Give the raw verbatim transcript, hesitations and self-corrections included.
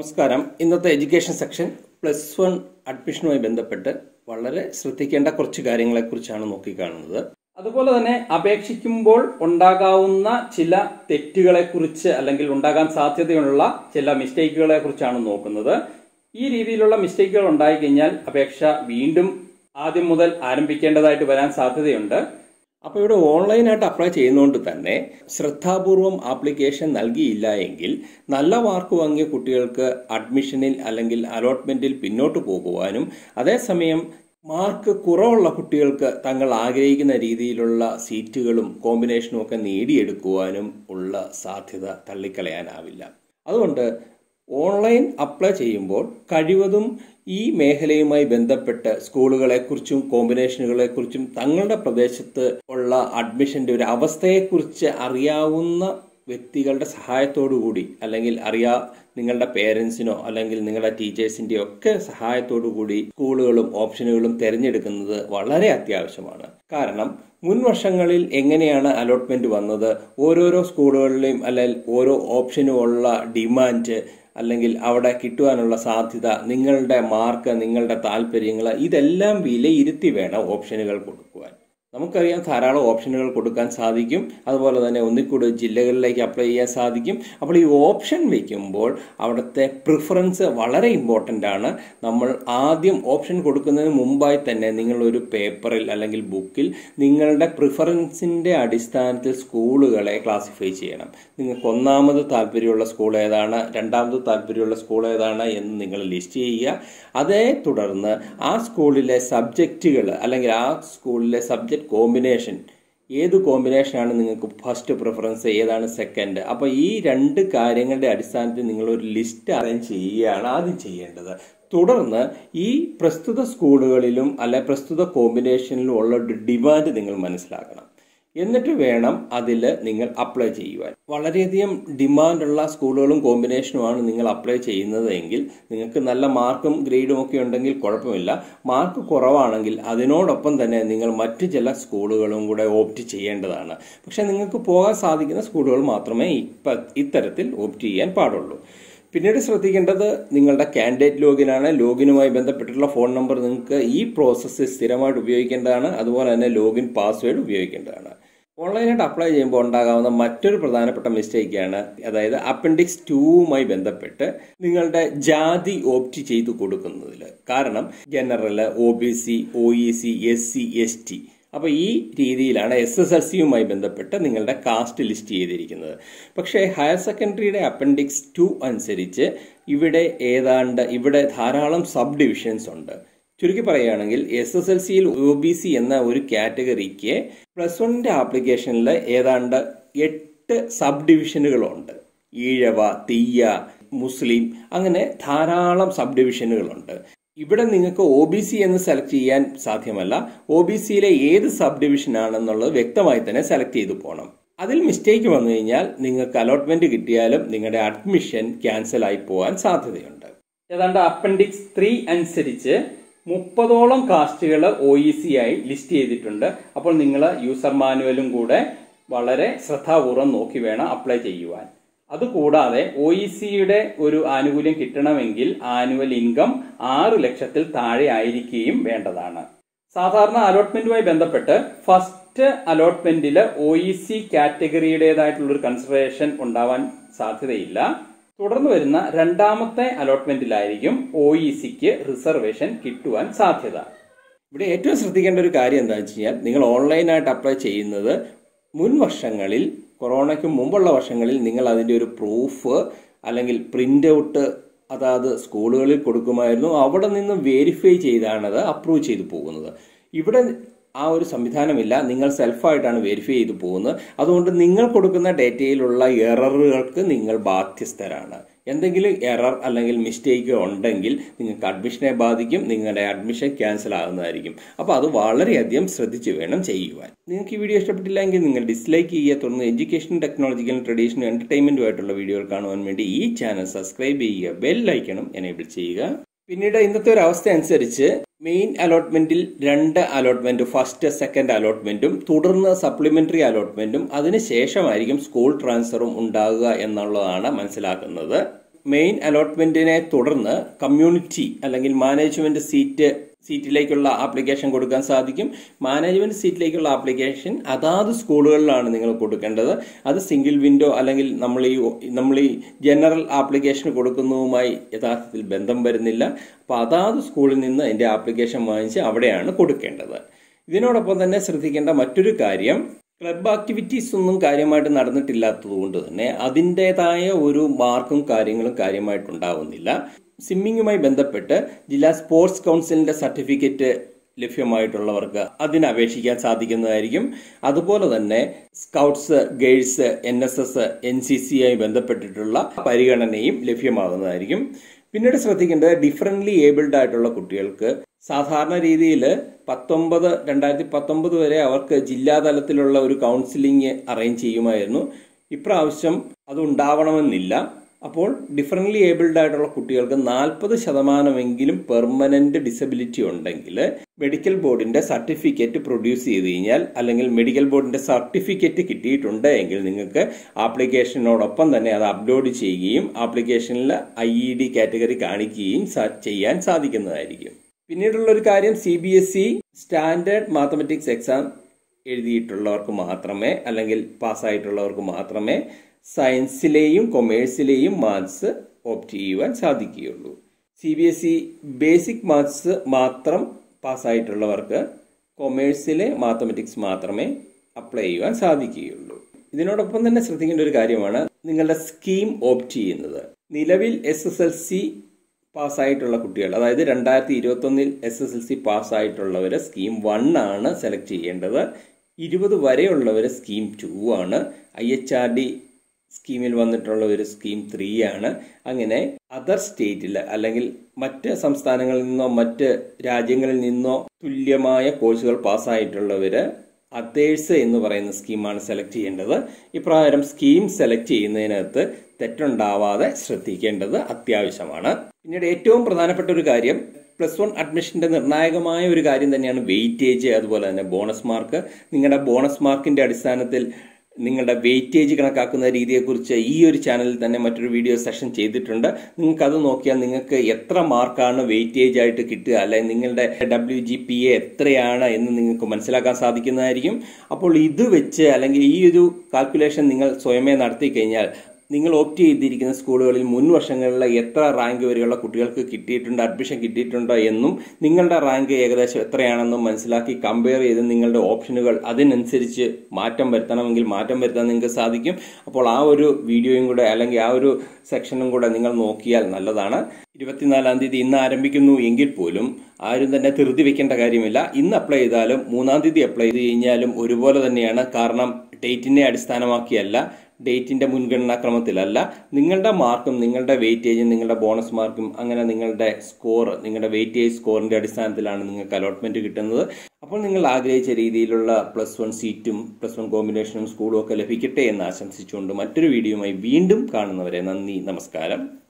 നമസ്കാരം. ഇന്നത്തെ education section plus one അഡ്മിഷനുമായി ബന്ധപ്പെട്ട് വളരെ ശ്രദ്ധിക്കേണ്ട കുറച്ച് കാര്യങ്ങളെക്കുറിച്ചാണ് നോക്കിക്കാണുന്നത്. അതുപോലെ തന്നെ അപേക്ഷിക്കുമ്പോൾ ഉണ്ടാകാവുന്ന ചില തെറ്റുകളെക്കുറിച്ച് അല്ലെങ്കിൽ ഉണ്ടാകാൻ സാധ്യതയുള്ള ചില മിസ്റ്റേക്കുകളെ കുറിച്ചാണ് നോക്കുന്നത്. ഈ രീതിയിലുള്ള മിസ്റ്റേക്കുകൾ ഉണ്ടായിക്കഴിഞ്ഞാൽ അപേക്ഷ വീണ്ടും ആദ്യം മുതൽ ആരംഭിക്കേണ്ടതായിട്ട് വരാൻ സാധ്യതയുണ്ട്. അപ്പോൾ ഇവിടെ ഓൺലൈനായിട്ട് അപ്ലൈ ചെയ്യുന്നതുകൊണ്ട് തന്നെ ശ്രദ്ധാപൂർവം ആപ്ലിക്കേഷൻ നൽകിയില്ല എങ്കിൽ നല്ല മാർക്ക് വാങ്ങിയ കുട്ടികൾക്ക് അഡ്മിഷനിൽ അല്ലെങ്കിൽ അലോട്ട്മെന്റിൽ പിന്നോട്ട് പോകുവാനും അതേസമയം മാർക്ക് കുറവുള്ള കുട്ടികൾക്ക് തങ്ങൾ ആഗ്രഹിക്കുന്ന രീതിയിലുള്ള സീറ്റുകളും കോമ്പിനേഷനും ഒക്കെ നേടിയെടുക്കുവാനും ഉള്ള സാധ്യത തള്ളിക്കളയാനാവില്ല. അതുകൊണ്ട് ഓൺലൈൻ അപ്ലൈ ചെയ്യുമ്പോൾ കഴിവതും ഈ മേഖലയുമായി ബന്ധപ്പെട്ട് സ്കൂളുകളെക്കുറിച്ചും കോമ്പിനേഷനുകളെക്കുറിച്ചും തങ്ങളുടെ പ്രദേശത്ത് ഉള്ള അഡ്മിഷന്റെ ഒരു അവസ്ഥയെക്കുറിച്ച് അറിയാവുന്ന വ്യക്തികളുടെ സഹായത്തോടു കൂടി അല്ലെങ്കിൽ അറിയാ നിങ്ങളുടെ പേരൻസിനോ അല്ലെങ്കിൽ നിങ്ങളുടെ ടീച്ചേഴ്സിന്റെയോ ഒക്കെ സഹായത്തോടു കൂടി സ്കൂളുകളും ഓപ്ഷനുകളും തിരഞ്ഞെടുക്കുന്നത് വളരെ അത്യാവശ്യമാണ്. കാരണം മുൻ വർഷങ്ങളിൽ എങ്ങനെയാണ് അലോട്ട്മെന്റ് വന്നത്, ഓരോരോ സ്കൂളുകളിലെയും അല്ലെങ്കിൽ ഓരോ ഓപ്ഷനും ഉള്ള ഡിമാൻഡ് അല്ലെങ്കിൽ അവിടെ കിട്ടുവാനുള്ള സാധ്യത, നിങ്ങളുടെ മാർക്ക്, നിങ്ങളുടെ താല്പര്യങ്ങൾ ഇതെല്ലാം വിലയിരുത്തി വേണം ഓപ്ഷനുകൾ കൊടുക്കുവാൻ. നമുക്കറിയാം ധാരാളം ഓപ്ഷനുകൾ കൊടുക്കാൻ സാധിക്കും. അതുപോലെ തന്നെ ഒന്നിക്കൂടി ജില്ലകളിലേക്ക് അപ്ലൈ ചെയ്യാൻ സാധിക്കും. അപ്പോൾ ഈ ഓപ്ഷൻ വയ്ക്കുമ്പോൾ അവിടുത്തെ പ്രിഫറൻസ് വളരെ ഇമ്പോർട്ടൻ്റ് ആണ്. നമ്മൾ ആദ്യം ഓപ്ഷൻ കൊടുക്കുന്നതിന് മുമ്പായി തന്നെ നിങ്ങളൊരു പേപ്പറിൽ അല്ലെങ്കിൽ ബുക്കിൽ നിങ്ങളുടെ പ്രിഫറൻസിൻ്റെ അടിസ്ഥാനത്തിൽ സ്കൂളുകളെ ക്ലാസിഫൈ ചെയ്യണം. നിങ്ങൾക്ക് ഒന്നാമത് താല്പര്യമുള്ള സ്കൂൾ ഏതാണ്, രണ്ടാമത് താല്പര്യമുള്ള സ്കൂൾ ഏതാണ് എന്ന് നിങ്ങൾ ലിസ്റ്റ് ചെയ്യുക. അതേ തുടർന്ന് ആ സ്കൂളിലെ സബ്ജക്റ്റുകൾ അല്ലെങ്കിൽ ആ സ്കൂളിലെ സബ്ജക്റ്റ് കോമ്പിനേഷൻ, ഏത് കോമ്പിനേഷനാണ് നിങ്ങൾക്ക് ഫസ്റ്റ് പ്രിഫറൻസ്, ഏതാണ് സെക്കൻഡ്. അപ്പോൾ ഈ രണ്ട് കാര്യങ്ങളുടെ അടിസ്ഥാനത്തിൽ നിങ്ങളൊരു ലിസ്റ്റ് അറേഞ്ച് ചെയ്യുകയാണ് ആദ്യം ചെയ്യേണ്ടത്. തുടർന്ന് ഈ പ്രസ്തുത സ്കൂളുകളിലും അല്ലെ പ്രസ്തുത കോമ്പിനേഷനിലും ഉള്ള ഡിമാൻഡ് നിങ്ങൾ മനസ്സിലാക്കണം. എന്നിട്ട് വേണം അതിൽ നിങ്ങൾ അപ്ലൈ ചെയ്യുവാൻ. വളരെയധികം ഡിമാൻഡുള്ള സ്കൂളുകളും കോമ്പിനേഷനുമാണ് നിങ്ങൾ അപ്ലൈ ചെയ്യുന്നത് എങ്കിൽ നിങ്ങൾക്ക് നല്ല മാർക്കും ഗ്രേഡും ഒക്കെ ഉണ്ടെങ്കിൽ കുഴപ്പമില്ല. മാർക്ക് കുറവാണെങ്കിൽ അതിനോടൊപ്പം തന്നെ നിങ്ങൾ മറ്റു ചില സ്കൂളുകളും കൂടെ ഓപ്റ്റ് ചെയ്യേണ്ടതാണ്. പക്ഷെ നിങ്ങൾക്ക് പോകാൻ സാധിക്കുന്ന സ്കൂളുകൾ മാത്രമേ ഇപ്പം ഇത്തരത്തിൽ ഓപ്റ്റ് ചെയ്യാൻ പാടുള്ളൂ. പിന്നീട് ശ്രദ്ധിക്കേണ്ടത് നിങ്ങളുടെ കാൻഡിഡേറ്റ് ലോഗിനാണ്. ലോഗിനുമായി ബന്ധപ്പെട്ടിട്ടുള്ള ഫോൺ നമ്പർ നിങ്ങൾക്ക് ഈ പ്രോസസ്സ് സ്ഥിരമായിട്ട് ഉപയോഗിക്കേണ്ടതാണ്. അതുപോലെ തന്നെ ലോഗിൻ പാസ്വേഡ് ഉപയോഗിക്കേണ്ടതാണ്. ഓൺലൈനായിട്ട് അപ്ലൈ ചെയ്യുമ്പോൾ ഉണ്ടാകാവുന്ന മറ്റൊരു പ്രധാനപ്പെട്ട മിസ്റ്റേക്കാണ്, അതായത് അപ്പൻഡിക്സ് ടൂവുമായി ബന്ധപ്പെട്ട് നിങ്ങളുടെ ജാതി ഓപ്റ്റ് ചെയ്ത് കൊടുക്കുന്നതിൽ. കാരണം general, O B C, O E C, S C, S T, അപ്പോൾ ഈ രീതിയിലാണ് എസ് എസ് എൽ സിയുമായി ബന്ധപ്പെട്ട് നിങ്ങളുടെ കാസ്റ്റ് ലിസ്റ്റ് ചെയ്തിരിക്കുന്നത്. പക്ഷേ ഹയർ സെക്കൻഡറിയുടെ അപ്പൻഡിക്സ് ടു അനുസരിച്ച് ഇവിടെ ഏതാണ്ട് ഇവിടെ ധാരാളം സബ് ഡിവിഷൻസ് ഉണ്ട്. ചുരുക്കി പറയുകയാണെങ്കിൽ എസ് എസ് എൽ സിയിൽ ഒ ബി സി എന്ന ഒരു കാറ്റഗറിക്ക് പ്ലസ് വണ്ണിന്റെ ആപ്ലിക്കേഷനിൽ ഏതാണ്ട് എട്ട് സബ് ഡിവിഷനുകളുണ്ട്. ഈഴവ, തീയ, മുസ്ലിം, അങ്ങനെ ധാരാളം സബ് ഡിവിഷനുകളുണ്ട്. ഇവിടെ നിങ്ങൾക്ക് ഒ ബി സി എന്ന് സെലക്ട് ചെയ്യാൻ സാധ്യമല്ല. ഒ ബി സിയിലെ ഏത് സബ് ഡിവിഷൻ ആണെന്നുള്ളത് വ്യക്തമായി തന്നെ സെലക്ട് ചെയ്തു പോകണം. അതിൽ മിസ്റ്റേക്ക് വന്നു കഴിഞ്ഞാൽ നിങ്ങൾക്ക് അലോട്ട്മെന്റ് കിട്ടിയാലും നിങ്ങളുടെ അഡ്മിഷൻ ക്യാൻസൽ ആയി പോകാൻ സാധ്യതയുണ്ട്. ഏതാണ്ട് അപ്പൻഡിക്സ് ത്രീ അനുസരിച്ച് മുപ്പതോളം കാസ്റ്റുകൾ ഒ ഇ സി ആയി ലിസ്റ്റ് ചെയ്തിട്ടുണ്ട്. അപ്പോൾ നിങ്ങൾ യൂസർ മാനുവലും കൂടെ വളരെ ശ്രദ്ധാപൂർവം നോക്കി വേണം അപ്ലൈ ചെയ്യുവാൻ. അതുകൂടാതെ ഒ ഇ സിയുടെ ഒരു ആനുകൂല്യം കിട്ടണമെങ്കിൽ ആനുവൽ ഇൻകം ആറ് ലക്ഷത്തിൽ താഴെ ആയിരിക്കുകയും വേണ്ടതാണ്. സാധാരണ അലോട്ട്മെന്റുമായി ബന്ധപ്പെട്ട് ഫസ്റ്റ് അലോട്ട്മെന്റിൽ ഒ ഇ സി കാറ്റഗറിയുടേതായിട്ടുള്ളൊരു കൺസിഡറേഷൻ ഉണ്ടാവാൻ സാധ്യതയില്ല. തുടർന്ന് വരുന്ന രണ്ടാമത്തെ അലോട്ട്മെന്റിലായിരിക്കും ഒ ഇ സിക്ക് റിസർവേഷൻ കിട്ടുവാൻ സാധ്യത. ഇവിടെ ഏറ്റവും ശ്രദ്ധിക്കേണ്ട ഒരു കാര്യം എന്താണെന്ന് വെച്ച് കഴിഞ്ഞാൽ, നിങ്ങൾ ഓൺലൈനായിട്ട് അപ്ലൈ ചെയ്യുന്നത് മുൻ വർഷങ്ങളിൽ, കൊറോണയ്ക്ക് മുമ്പുള്ള വർഷങ്ങളിൽ നിങ്ങൾ അതിൻ്റെ ഒരു പ്രൂഫ് അല്ലെങ്കിൽ പ്രിന്റ് ഔട്ട് അതാത് സ്കൂളുകളിൽ കൊടുക്കുമായിരുന്നു. അവിടെ നിന്ന് വെരിഫൈ ചെയ്താണ് അത് അപ്രൂവ് ചെയ്തു പോകുന്നത്. ഇവിടെ ആ ഒരു സംവിധാനമില്ല. നിങ്ങൾ സെൽഫായിട്ടാണ് വെരിഫൈ ചെയ്തു പോകുന്നത്. അതുകൊണ്ട് നിങ്ങൾ കൊടുക്കുന്ന ഡേറ്റയിലുള്ള എററുകൾക്ക് നിങ്ങൾ ബാധ്യസ്ഥരാണ്. എന്തെങ്കിലും എറർ അല്ലെങ്കിൽ മിസ്റ്റേക്ക് ഉണ്ടെങ്കിൽ നിങ്ങൾക്ക് അഡ്മിഷനെ ബാധിക്കും, നിങ്ങളുടെ അഡ്മിഷൻ ക്യാൻസൽ ആകുന്നതായിരിക്കും. അപ്പോൾ അത് വളരെയധികം ശ്രദ്ധിച്ച് വേണം ചെയ്യുവാൻ. നിങ്ങൾക്ക് ഈ വീഡിയോ ഇഷ്ടപ്പെട്ടില്ലെങ്കിൽ നിങ്ങൾ ഡിസ്ലൈക്ക് ചെയ്യുക. തുടർന്ന് എഡ്യൂക്കേഷൻ, ടെക്നോളജിക്കൽ, ട്രഡീഷണൽ, എന്റർടൈൻമെന്റുമായിട്ടുള്ള വീഡിയോകൾ കാണുവാൻ വേണ്ടി ഈ ചാനൽ സബ്സ്ക്രൈബ് ചെയ്യുക, ബെൽ ഐക്കണും എനേബിൾ ചെയ്യുക. പിന്നീട് ഇന്നത്തെ ഒരു അവസ്ഥ അനുസരിച്ച് മെയിൻ അലോട്ട്മെന്റിൽ രണ്ട് അലോട്ട്മെന്റ്, ഫസ്റ്റ് സെക്കൻഡ് അലോട്ട്മെന്റും തുടർന്ന് സപ്ലിമെന്ററി അലോട്ട്മെന്റും അതിനുശേഷമായിരിക്കും സ്കൂൾ ട്രാൻസ്ഫറും ഉണ്ടാകുക എന്നുള്ളതാണ് മനസ്സിലാക്കുന്നത്. മെയിൻ അലോട്ട്മെന്റിനെ തുടർന്ന് കമ്മ്യൂണിറ്റി അല്ലെങ്കിൽ മാനേജ്മെന്റ് സീറ്റ് സീറ്റിലേക്കുള്ള ആപ്ലിക്കേഷൻ കൊടുക്കാൻ സാധിക്കും. മാനേജ്മെന്റ് സീറ്റിലേക്കുള്ള ആപ്ലിക്കേഷൻ അതാത് സ്കൂളുകളിലാണ് നിങ്ങൾ കൊടുക്കേണ്ടത്. അത് സിംഗിൾ വിൻഡോ അല്ലെങ്കിൽ നമ്മൾ ഈ നമ്മൾ ഈ ജനറൽ ആപ്ലിക്കേഷൻ കൊടുക്കുന്നതുമായി യഥാർത്ഥത്തിൽ ബന്ധം വരുന്നില്ല. അപ്പോൾ അതാത് സ്കൂളിൽ നിന്ന് അതിന്റെ ആപ്ലിക്കേഷൻ വാങ്ങിച്ച് അവിടെയാണ് കൊടുക്കേണ്ടത്. ഇതിനോടൊപ്പം തന്നെ ശ്രദ്ധിക്കേണ്ട മറ്റൊരു കാര്യം, ക്ലബ് ആക്ടിവിറ്റീസ് ഒന്നും കാര്യമായിട്ട് നടന്നിട്ടില്ലാത്തത് കൊണ്ട് തന്നെ അതിൻ്റെതായ ഒരു മാർക്കും കാര്യങ്ങളും കാര്യമായിട്ടുണ്ടാവുന്നില്ല. സ്വിമ്മിങ്ങുമായി ബന്ധപ്പെട്ട് ജില്ലാ സ്പോർട്സ് കൗൺസിലിന്റെ സർട്ടിഫിക്കറ്റ് ലഭ്യമായിട്ടുള്ളവർക്ക് അതിന് അപേക്ഷിക്കാൻ സാധിക്കുന്നതായിരിക്കും. അതുപോലെ തന്നെ scouts, guides, N S S, N C C ആയി ബന്ധപ്പെട്ടിട്ടുള്ള പരിഗണനയും ലഭ്യമാകുന്നതായിരിക്കും. പിന്നീട് ശ്രദ്ധിക്കേണ്ടത് ഡിഫറൻ്റ്ലി ഏബിൾഡ് ആയിട്ടുള്ള കുട്ടികൾക്ക് സാധാരണ രീതിയിൽ പത്തൊമ്പത് രണ്ടായിരത്തി പത്തൊമ്പത് വരെ അവർക്ക് ജില്ലാതലത്തിലുള്ള ഒരു കൗൺസിലിംഗ് അറേഞ്ച് ചെയ്യുമായിരുന്നു. ഇപ്രാവശ്യം അത് ഉണ്ടാവണമെന്നില്ല. അപ്പോൾ ഡിഫറൻ്റ്ലി ഏബിൾഡ് ആയിട്ടുള്ള കുട്ടികൾക്ക് നാൽപ്പത് ശതമാനമെങ്കിലും പെർമനന്റ് ഡിസബിലിറ്റി ഉണ്ടെങ്കിൽ മെഡിക്കൽ ബോർഡിന്റെ സർട്ടിഫിക്കറ്റ് പ്രൊഡ്യൂസ് ചെയ്ത് കഴിഞ്ഞാൽ അല്ലെങ്കിൽ മെഡിക്കൽ ബോർഡിന്റെ സർട്ടിഫിക്കറ്റ് കിട്ടിയിട്ടുണ്ട് എങ്കിൽ നിങ്ങൾക്ക് ആപ്ലിക്കേഷനോടൊപ്പം തന്നെ അത് അപ്ലോഡ് ചെയ്യുകയും ആപ്ലിക്കേഷനിൽ ഐ ഇ ഡി കാറ്റഗറി കാണിക്കുകയും ചെയ്യാൻ സാധിക്കുന്നതായിരിക്കും. പിന്നീടുള്ള ഒരു കാര്യം, C B S E standard mathematics exam എഴുതിയിട്ടുള്ളവർക്ക് മാത്രമേ അല്ലെങ്കിൽ പാസ്സായിട്ടുള്ളവർക്ക് മാത്രമേ സയൻസിലെയും കൊമേഴ്സിലെയും മാത്സ് ഓപ്റ്റ് ചെയ്യുവാൻ സാധിക്കുകയുള്ളൂ. C B S E basic maths മാത്രം പാസ്സായിട്ടുള്ളവർക്ക് കൊമേഴ്സിലെ മാത്തമാറ്റിക്സ് മാത്രമേ അപ്ലൈ ചെയ്യുവാൻ സാധിക്കുകയുള്ളൂ. ഇതിനോടൊപ്പം തന്നെ ശ്രദ്ധിക്കേണ്ട ഒരു കാര്യമാണ് നിങ്ങളുടെ സ്കീം ഓപ്റ്റ് ചെയ്യുന്നത്. നിലവിൽ എസ് എസ് എൽ സി പാസ്സായിട്ടുള്ള കുട്ടികൾ, അതായത് രണ്ടായിരത്തി ഇരുപത്തി ഒന്നിൽ എസ് എസ് എൽ സി പാസ്സായിട്ടുള്ളവര് സ്കീം വൺ ആണ് സെലക്ട് ചെയ്യേണ്ടത്. ഇരുപത് വരെയുള്ളവര് സ്കീം ടു ആണ്. ഐ എച്ച് ആർ ഡി സ്കീമിൽ വന്നിട്ടുള്ള ഒരു സ്കീം ത്രീ ആണ്. അങ്ങനെ അതർ സ്റ്റേറ്റിൽ അല്ലെങ്കിൽ മറ്റ് സംസ്ഥാനങ്ങളിൽ നിന്നോ മറ്റ് രാജ്യങ്ങളിൽ നിന്നോ തുല്യമായ കോഴ്സുകൾ പാസ്സായിട്ടുള്ളവര് അതേഴ്സ് എന്ന് പറയുന്ന സ്കീമാണ് സെലക്ട് ചെയ്യേണ്ടത്. ഇപ്രകാരം സ്കീം സെലക്ട് ചെയ്യുന്നതിനകത്ത് തെറ്റുണ്ടാവാതെ ശ്രദ്ധിക്കേണ്ടത് അത്യാവശ്യമാണ്. പിന്നീട് ഏറ്റവും പ്രധാനപ്പെട്ട ഒരു കാര്യം, പ്ലസ് വൺ അഡ്മിഷന്റെ നിർണായകമായ ഒരു കാര്യം തന്നെയാണ് വെയിറ്റേജ്, അതുപോലെ തന്നെ ബോണസ് മാർക്ക്. നിങ്ങളുടെ ബോണസ് മാർക്കിന്റെ അടിസ്ഥാനത്തിൽ നിങ്ങളുടെ വെയിറ്റേജ് കണക്കാക്കുന്ന രീതിയെക്കുറിച്ച് ഈ ഒരു ചാനലിൽ തന്നെ മറ്റൊരു വീഡിയോ സെഷൻ ചെയ്തിട്ടുണ്ട്. നിങ്ങൾക്ക് അത് നോക്കിയാൽ നിങ്ങൾക്ക് എത്ര മാർക്കാണ് വെയിറ്റേജ് ആയിട്ട് കിട്ടുക, അല്ലെങ്കിൽ നിങ്ങളുടെ ഡബ്ല്യു ജി പി എ എത്രയാണ് എന്ന് നിങ്ങൾക്ക് മനസ്സിലാക്കാൻ സാധിക്കുന്നതായിരിക്കും. അപ്പോൾ ഇത് വെച്ച് അല്ലെങ്കിൽ ഈ ഒരു കാൽക്കുലേഷൻ നിങ്ങൾ സ്വയമേ നടത്തി കഴിഞ്ഞാൽ നിങ്ങൾ ഓപ്റ്റ് ചെയ്തിരിക്കുന്ന സ്കൂളുകളിൽ മുൻ വർഷങ്ങളിലെ എത്ര റാങ്ക് വരെയുള്ള കുട്ടികൾക്ക് കിട്ടിയിട്ടുണ്ട്, അഡ്മിഷൻ കിട്ടിയിട്ടുണ്ടോ എന്നും നിങ്ങളുടെ റാങ്ക് ഏകദേശം എത്രയാണെന്നും മനസ്സിലാക്കി കമ്പയർ ചെയ്ത് നിങ്ങളുടെ ഓപ്ഷനുകൾ അതിനനുസരിച്ച് മാറ്റം വരുത്തണമെങ്കിൽ മാറ്റം വരുത്താൻ നിങ്ങൾക്ക് സാധിക്കും. അപ്പോൾ ആ ഒരു വീഡിയോയും കൂടെ അല്ലെങ്കിൽ ആ ഒരു സെക്ഷനും കൂടെ നിങ്ങൾ നോക്കിയാൽ നല്ലതാണ്. ഇരുപത്തിനാലാം തീയതി ഇന്ന് ആരംഭിക്കുന്നു എങ്കിൽ പോലും ആരും തന്നെ ധൃതി വെക്കേണ്ട കാര്യമില്ല. ഇന്ന് അപ്ലൈ ചെയ്താലും മൂന്നാം തീയതി അപ്ലൈ ചെയ്ത് കഴിഞ്ഞാലും ഒരുപോലെ തന്നെയാണ്. കാരണം ഡേറ്റിനെ അടിസ്ഥാനമാക്കിയല്ല, ഡേറ്റിന്റെ മുൻഗണനാക്രമത്തിലല്ല. നിങ്ങളുടെ മാർക്കും നിങ്ങളുടെ വെയിറ്റേജും നിങ്ങളുടെ ബോണസ് മാർക്കും അങ്ങനെ നിങ്ങളുടെ സ്കോർ നിങ്ങളുടെ വെയിറ്റേജ് സ്കോറിന്റെ അടിസ്ഥാനത്തിലാണ് നിങ്ങൾക്ക് അലോട്ട്മെന്റ് കിട്ടുന്നത്. അപ്പോൾ നിങ്ങൾ ആഗ്രഹിച്ച രീതിയിലുള്ള പ്ലസ് വൺ സീറ്റും പ്ലസ് വൺ കോമ്പിനേഷനും സ്കൂളും ഒക്കെ ലഭിക്കട്ടെ എന്ന് ആശംസിച്ചുകൊണ്ട് മറ്റൊരു വീഡിയോയുമായി വീണ്ടും കാണുന്നവരെ നന്ദി, നമസ്കാരം.